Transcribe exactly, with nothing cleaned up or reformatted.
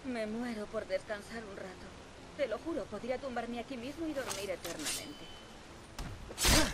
Me muero por descansar un rato. Te lo juro, podría tumbarme aquí mismo y dormir eternamente.